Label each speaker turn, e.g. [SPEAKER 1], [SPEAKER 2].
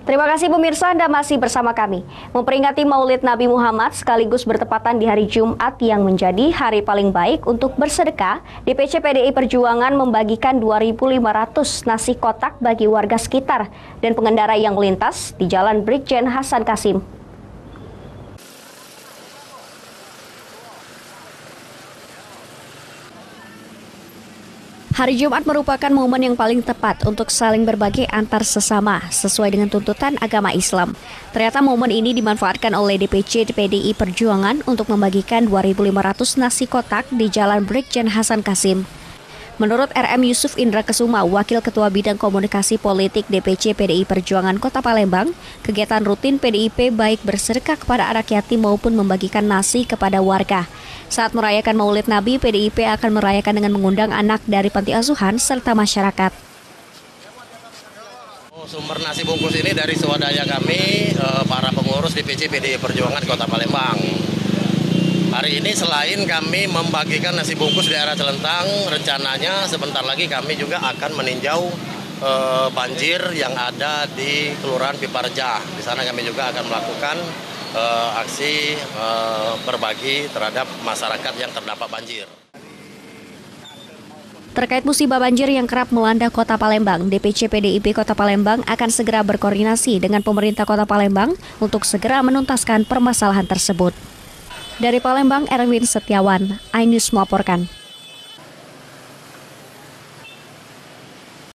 [SPEAKER 1] Terima kasih pemirsa, Anda masih bersama kami. Memperingati Maulid Nabi Muhammad sekaligus bertepatan di hari Jumat yang menjadi hari paling baik untuk bersedekah, DPC PDI Perjuangan membagikan 2.500 nasi kotak bagi warga sekitar dan pengendara yang melintas di Jalan Brigjen Hasan Kasim. Hari Jumat merupakan momen yang paling tepat untuk saling berbagi antar sesama sesuai dengan tuntutan agama Islam. Ternyata momen ini dimanfaatkan oleh DPC PDI Perjuangan untuk membagikan 2.500 nasi kotak di Jalan Brigjen Hasan Kasim. Menurut RM Yusuf Indra Kesuma, Wakil Ketua Bidang Komunikasi Politik DPC PDI Perjuangan Kota Palembang, kegiatan rutin PDIP baik bersedekah kepada anak yatim maupun membagikan nasi kepada warga. Saat merayakan Maulid Nabi, PDIP akan merayakan dengan mengundang anak dari panti asuhan serta masyarakat.
[SPEAKER 2] Sumber nasi bungkus ini dari swadaya kami, para pengurus DPC PDI Perjuangan Kota Palembang. Hari ini selain kami membagikan nasi bungkus di daerah Celentang, rencananya sebentar lagi kami juga akan meninjau banjir yang ada di Kelurahan Piparjah. Di sana kami juga akan melakukan aksi berbagi terhadap masyarakat yang terdampak banjir.
[SPEAKER 1] Terkait musibah banjir yang kerap melanda Kota Palembang, DPC PDIP Kota Palembang akan segera berkoordinasi dengan pemerintah Kota Palembang untuk segera menuntaskan permasalahan tersebut. Dari Palembang, Erwin Setiawan, iNews melaporkan.